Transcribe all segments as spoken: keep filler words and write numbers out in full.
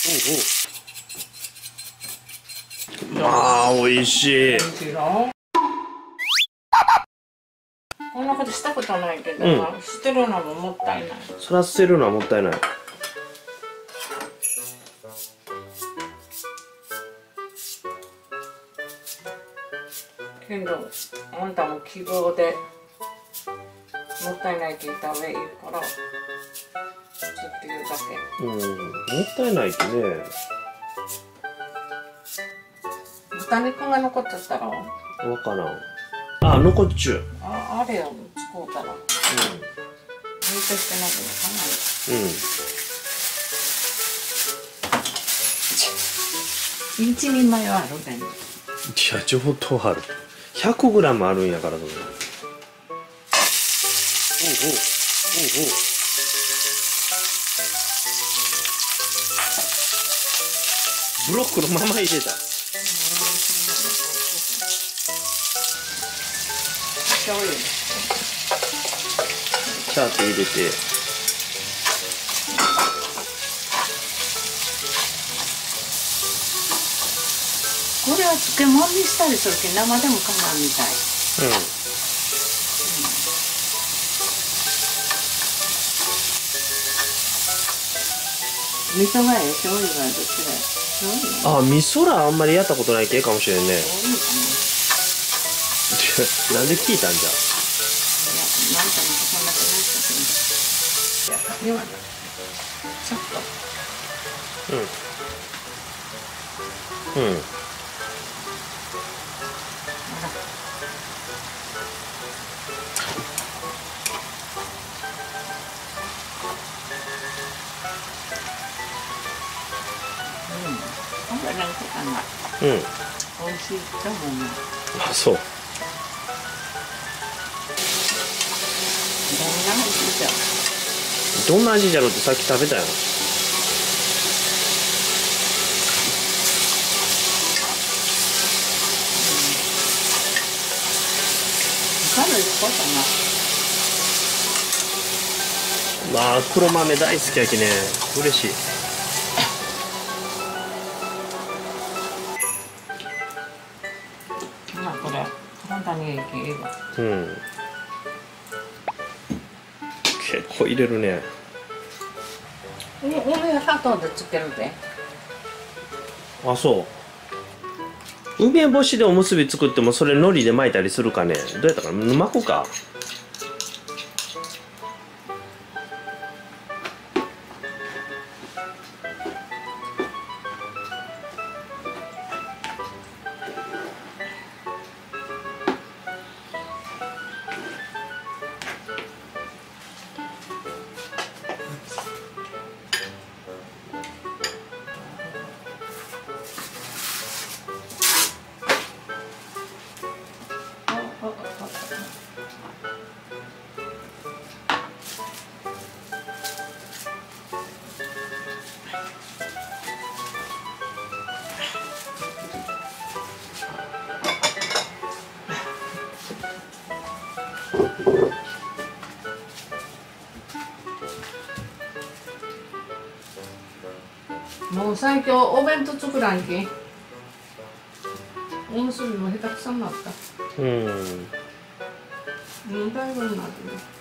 おうおう。ああ、美味しい。 こんなことしたことないけど、うん、捨てるのももったいない。 そら捨てるのはもったいない。 けどあんたも希望でもったいないって言った方がいいからずっと言うだけ。 うん、もったいないってね。 豚肉が残っちゃったらわからん。あ、残っちゅう。 あ、あれを使うたら。うん。抜いてしてなくてかな。うん。一人前はあるね。 いや、上等ある。百グラムあるんやからそれ。おうおう。おうおう。ブロックのまま入れた。 醤油。 チャーって入れて。 これは漬物にしたりするけど生でもかまんみたい。うん。うん、味噌がええ、醤油がどっちがええ。 あ、味噌らあんまりやったことないけかもしれんね。なんで聞いたんじゃ。いや、なんかなんかそんな気がしたけど。いや、ちょっと。うん。うん。 これなんかかな。うん。美味しいと思う。 あ、そう。どんな味じゃろうってさっき食べたよ。まあ黒豆大好きやきね、嬉しい。 まあこれ体にいいけど。うん。 結構入れるね。 お梅は砂糖でつけるで。 あ、そう。梅干しでおむすび作ってもそれ海苔で巻いたりするかね。どうやったかな、巻くか。 もう最強お弁当作らんけ。おむすびも下手くそになった。うん。もうだいぶになるね。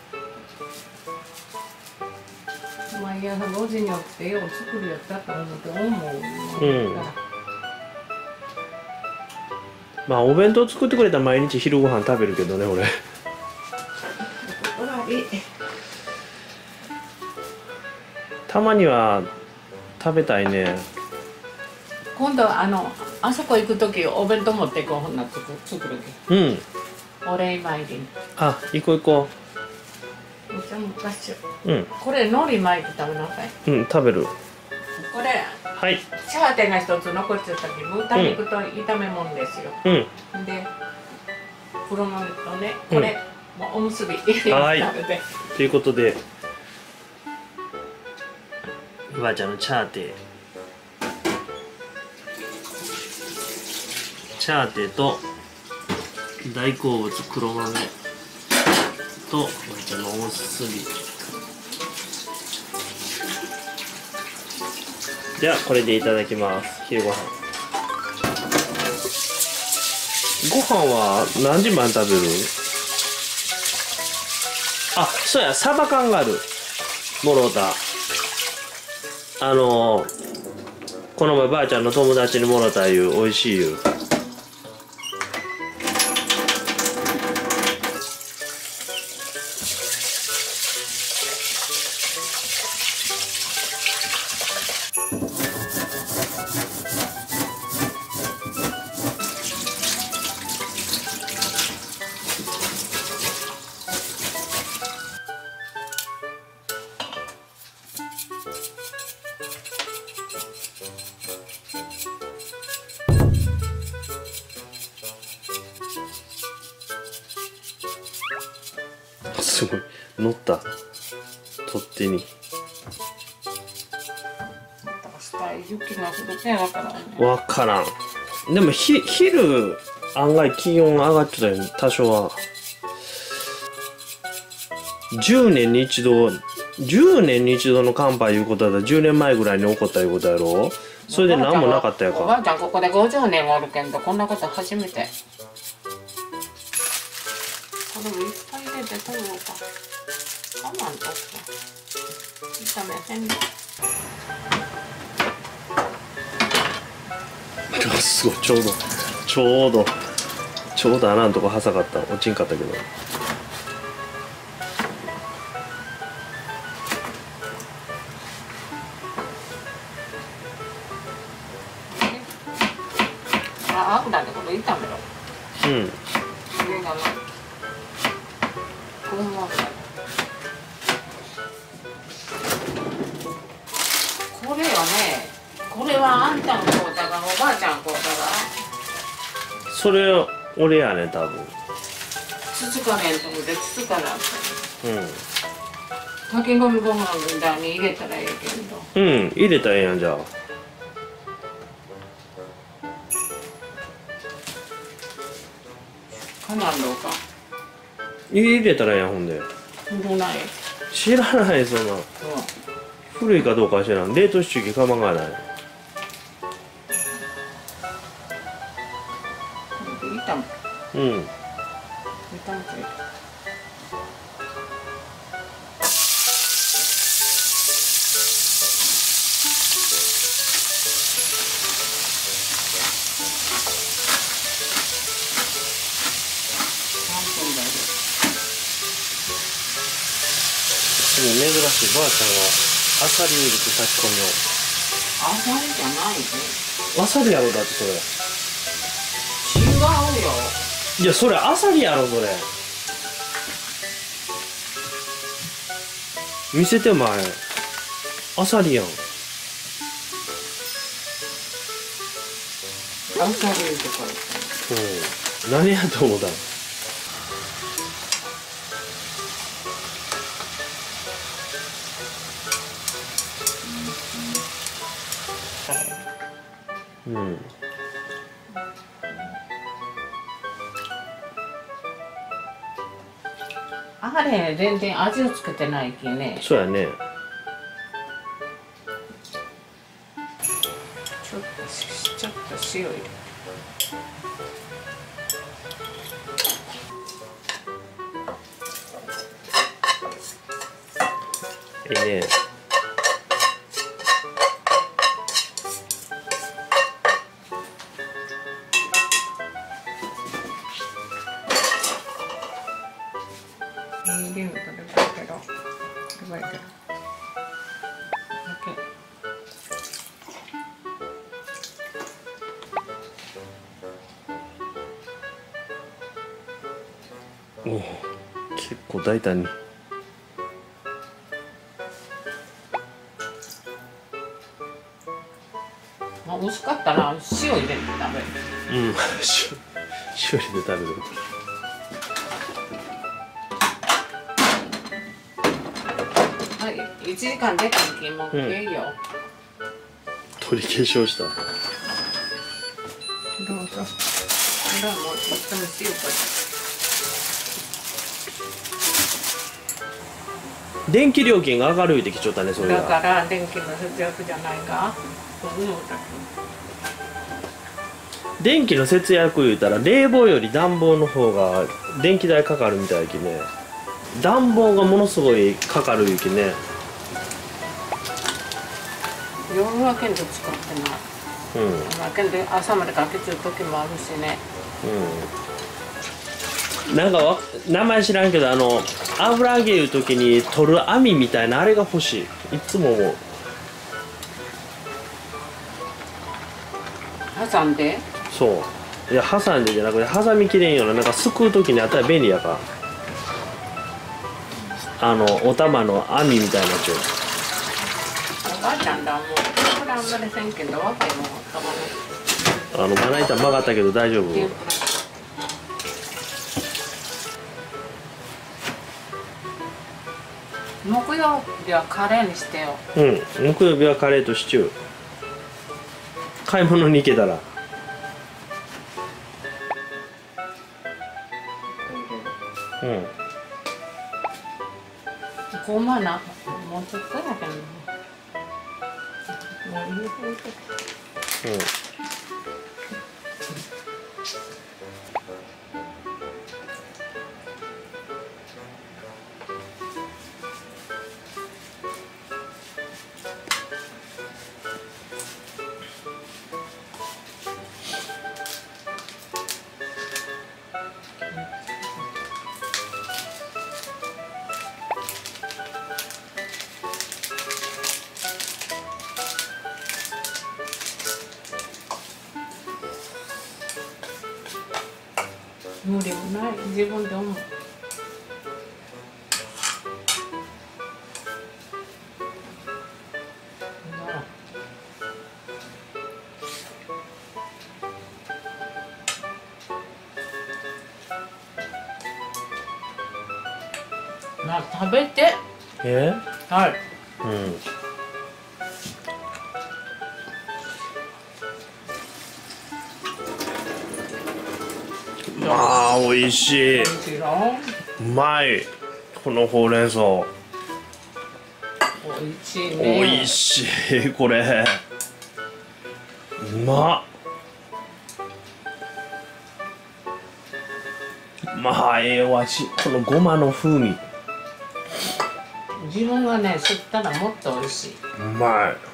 毎朝ごじに起きてよう作るやったと思って思う。うん。 まあお弁当作ってくれたら毎日昼ご飯食べるけどね、俺。たまには食べたいね。 今度あのあそこ行く時お弁当持っていこう。ほんな作作るけ。うん。お礼参り。 あ、行こう行こう。めっちゃ昔。うん。これ海苔巻いて食べなさい。 うん、食べる。 これ。はい。チャーテンが一つ残っちゃったけど、豚肉と炒め物ですよ。うん。で、黒豆とね、これ、もうおむすび。 はい。ということで。ばあちゃんのチャーテーチャーテーと大好物黒豆とばあちゃんのおむすびじゃあこれでいただきます。昼ご飯。ご飯は何時まで食べる？あ、そうや、サバ缶がある。もろうた。あのー、この前ばあちゃんの友達にもろたいう美味しいいう。すごい乗った取っ手に。わからん。でもひ昼案外気温上がってたよね、多少は。じゅうねんに一度じゅうねんに一度の寒波いうことだったらじゅうねんまえぐらいに起こったいうことやろ。それで何もなかったやか。 おばあちゃんここでごじゅうねんおるけどこんなこと初めて。これもいっぱい入れて取ろうか。我慢とって炒めへんで。 すごい、ちょうどちょうどちょうど穴のとこ挟かった。落ちんかったけど。 あ、油でこれ炒めろ。 うん。 上がな。これもこれよね。これはあんたのこうたがおばあちゃんこうたが。 それ俺やね、多分。 つつかれんと思ってつつかなった。 うん。 炊き込みご飯みたいに入れたらええけど。 うん、入れたらええやんじゃあ。 かなんろうか。 入れたらええやん、ほんで。 もうない。 知らない、そんな。 うん。 古いかどうかは知らん。冷凍シチュー機かまがない。 炒め。 うん。 炒めて。 珍しい、ばあちゃんがアサリ入れて炊き込みを。 あさりじゃないで。 アサリやろ、だってそれ。 違うよ。 いや、それアサリやろ、それ。見せて、前。アサリやん。 あさりとか。 うん。何やと思ったの。うん。 あれ全然味をつけてないきね。 そうやね。 ちょっとちょっと塩入れる。 いいね。 リングとでもけど、すごいけど。 おお、結構大胆に。 まあ、美味しかったら塩入れて食べる。 うん、塩、塩入れて食べる。 はい、いちじかん出た時もういいよ。 取り消しをした。 どうぞ。これはもうとっても塩こ電気料金が上がる言うてきちゃったね、それだが。 から電気の節約じゃないかと思ったけ電気の節約言うたら冷房より暖房の方が電気代かかるみたいやきね。暖房がものすごいかかるゆきね。 ど夜はけんと使ってない。 うん、 まあけんで朝までかけちゃう時もあるしね。 うん、なんかわ名前知らんけど、あの油揚げいう時に取る網みたいなあれが欲しい、いつも思う。 挟んで？ そう、いや挟んでじゃなくて挟みきれんような、なんかすくう時にあったら便利やから、あのお玉の網みたいなやつ。 おばあちゃんだもうこれあんまりせんけどわけもたまあのまな板曲がったけど大丈夫？ に木曜日はカレーにしてよ。 うん、木曜日はカレーとシチュー。買い物に行けたら。うん。 ごまな、もうちょっとやけど。もういいほううん。 無理もない自分で思う。まあ食べて。 え？ はい。 うん。まあ美味しい。うまい。このほうれん草。 美味しいね。 美味しいこれ。うまっ。まあええわし、このごまの風味。 自分がね吸ったらもっと美味しい。 うまい。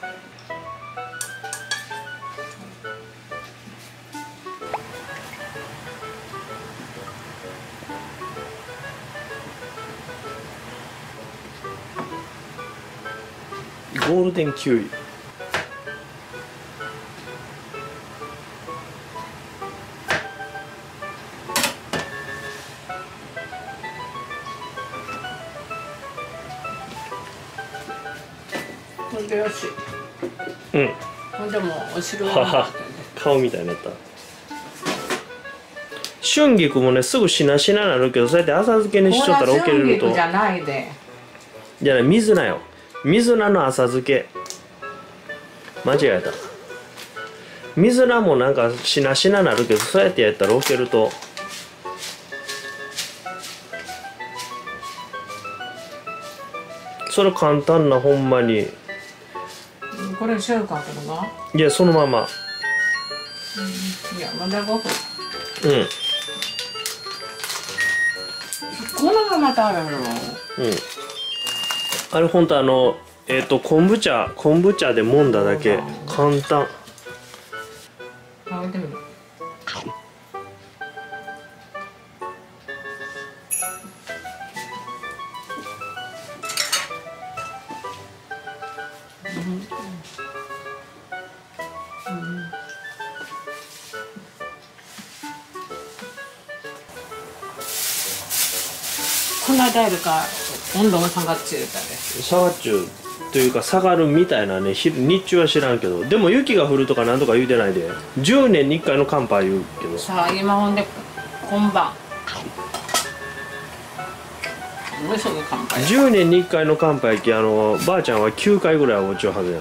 ゴールデンキウイ。 ほんでよし。 うん。 ほんでもお汁はは、顔みたいになった。春菊もねすぐしなしななるけど、そうやって浅漬けにしちゃったらおけれると。 春菊じゃないで。 じゃあね、水菜よ。水菜の浅漬け。間違えた。水菜もなんかしなしななるけど、そうやってやったらおけると。それ簡単なほんまに。 これしようかけどな。 いやそのまま。 うん、いやまだごふん。 うん。 このまま食べるの。 うん。あれほんとあのえっ、ー、と昆布茶昆布茶で揉んだだけ。簡単。 食べてみる。この間よりか温度が下がっちゅうたで。 下がっちゅうというか下がるみたいなね。日中は知らんけど、でも雪が降るとかなんとか言うてないで。じゅうねんにいっかいの寒波言うけど。 さあ今ほんで今晩もうすぐ乾杯。 じゅうねんにいっかいの寒波やき、あのばあちゃんはきゅうかいぐらいは落ちるはずやん。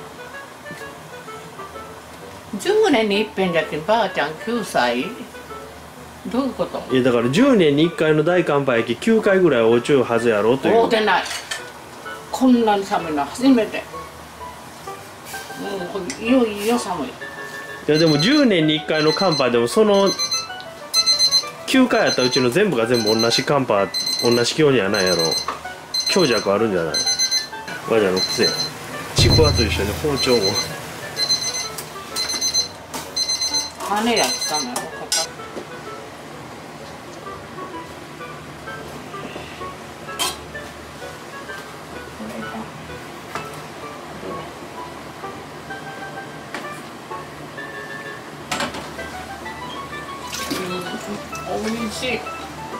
じゅうねんに一遍じゃけばあちゃんきゅうさい。 どういうこと？ いやだからじゅうねんにいっかいの大寒波焼ききゅうかいぐらい落ちるはずやろという。 会うてない。こんなに寒いの初めて。もういよいよ寒い。 いやでもじゅうねんにいっかいの寒波でもそのきゅうかいやったうちの全部が全部同じ寒波同じ気温にはないやろ。強弱あるんじゃない？我らの癖。ちくわと一緒に包丁も。 羽やったのよ。おいしい。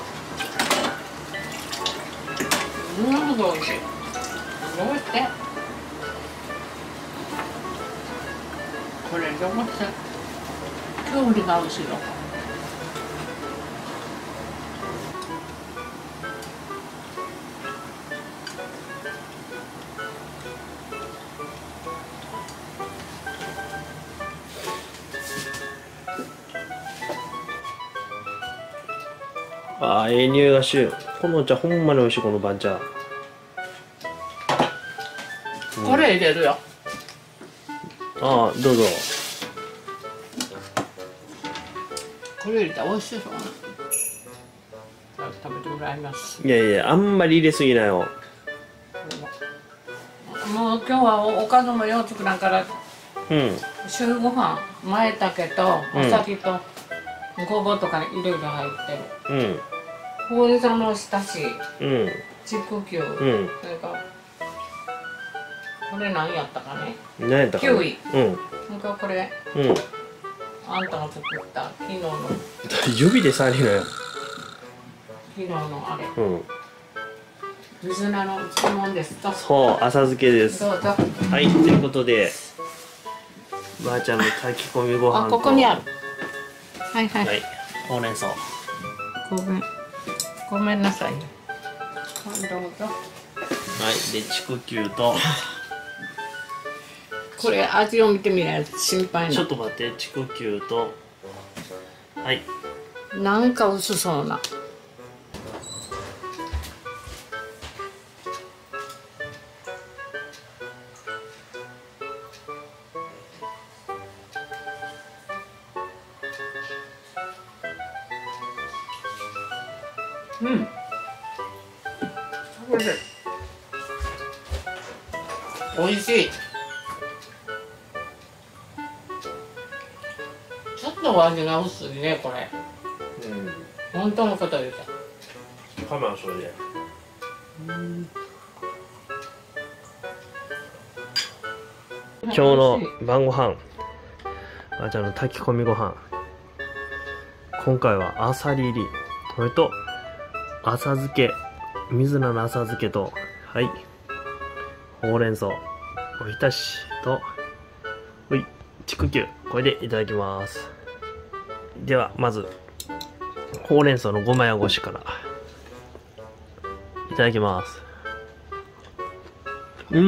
ものすごいおいしい。どうして？これどうして？きゅうりが美味しいの。 ああ、ええ匂いがしゅ。このお茶ほんまに美味しい、この番茶。 うん、これ入れるよ。 ああ、どうぞ。 これ入れたら美味しいそうな。食べてもらいます。 いやいや、あんまり入れすぎなよ。 もう今日はおかずもよう作らんから。うん。週ご飯、前茸とお酒とごぼうとかいろいろ入ってる。うん。ほうれん草のおひたし。うん。ちくきゅう。うん。それから。これ何やったかね。 何やったかね。 キウイ。うん。それからこれ。うん。あんたが作った昨日の。 指で触りなよ。 昨日のあれ。うん。水菜の漬物ですと。 そう、浅漬けです。 どうぞ。 はい、ということで。ばあちゃんの炊き込みご飯と。 あ、ここにある。はいはい。はい、 ほうれん草。 ごめん。ごめんなさい。どうぞ。はい、 で、ちくきゅうと。 これ味を見てみないと心配な。 ちょっと待って、ちくきゅうと。はい。 なんか薄そうな。うん。これで。美味しい。ちょっと味が薄いね、これ。うん。本当のこと言うた。 かまんそれで。うん。今日の晩ご飯。ばあちゃんの炊き込みご飯。今回はあさり入り。それと、浅漬け。水菜の浅漬けと、はい。ほうれん草。おひたしと、ほい。ちくきゅう。これでいただきます。では、まず、ほうれん草のごまやごしから。いただきます。うん。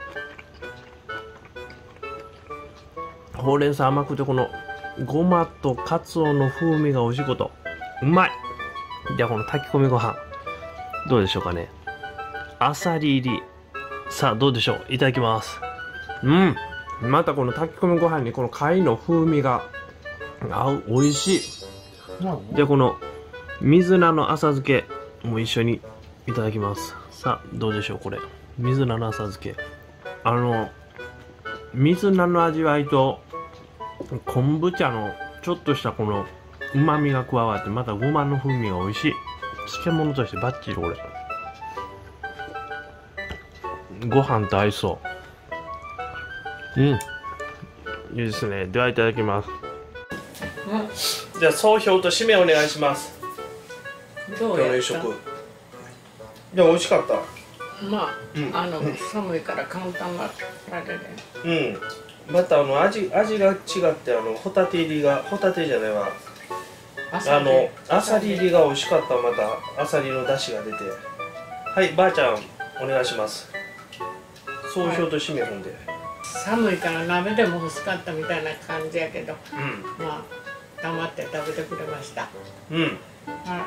ほうれん草甘くて、この、ごまとかつおの風味が美味しいこと。うまい。ではこの炊き込みご飯どうでしょうかね。あさり入り。さあどうでしょう。いただきます。うん。またこの炊き込みご飯にこの貝の風味が合う。美味しい。でこの水菜の浅漬けも一緒にいただきます。さあどうでしょうこれ。水菜の浅漬け。あの水菜の味わいと昆布茶のちょっとしたこのうまみが加わってまたごまの風味が美味しい。漬物としてバッチリこれ。ご飯と合いそう。うん。いいですね。ではいただきます。うん、じゃあ総評と締めお願いします。 どうやった？今日の夕食。いや美味しかった。 まあ、うん、あの、うん、寒いから簡単なあれで。うん。またあの味味が違ってあのホタテ入りがホタテじゃないわ。あのあさり入りが美味しかった。またあさりの出汁が出て。はいばあちゃんお願いします。総評と締め本で、はい、 寒いから鍋でも欲しかったみたいな感じやけど、うん、まあ黙って食べてくれました。 うん。 はい、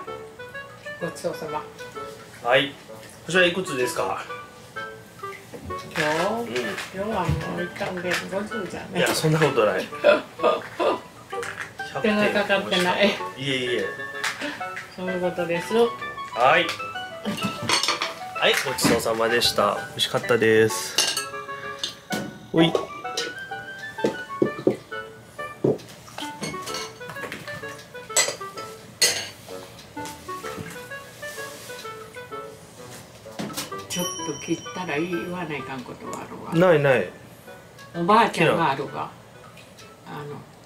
ごちそうさま。 はい。こちらいくつですか？ 今日、うん、今日はもういったんでごじゅうじゃね。 いや、そんなことない。 手がかかってない。いえいえ。 そういうことです。 はい。はい、ごちそうさまでした。美味しかったです。おい。 ちょっと切ったら言わないかんことはあるわ。 ないない。 おばあちゃんがあるわ。あの